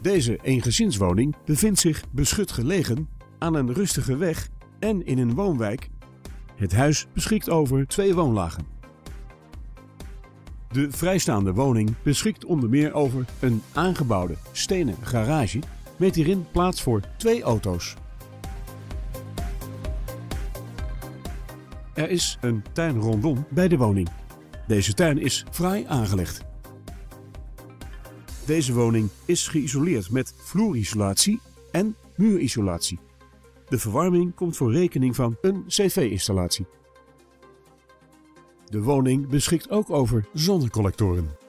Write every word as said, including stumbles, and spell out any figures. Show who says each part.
Speaker 1: Deze eengezinswoning bevindt zich beschut gelegen aan een rustige weg en in een woonwijk. Het huis beschikt over twee woonlagen. De vrijstaande woning beschikt onder meer over een aangebouwde stenen garage met hierin plaats voor twee auto's. Er is een tuin rondom bij de woning. Deze tuin is fraai aangelegd. Deze woning is geïsoleerd met vloerisolatie en muurisolatie. De verwarming komt voor rekening van een cv-installatie. De woning beschikt ook over zonnecollectoren.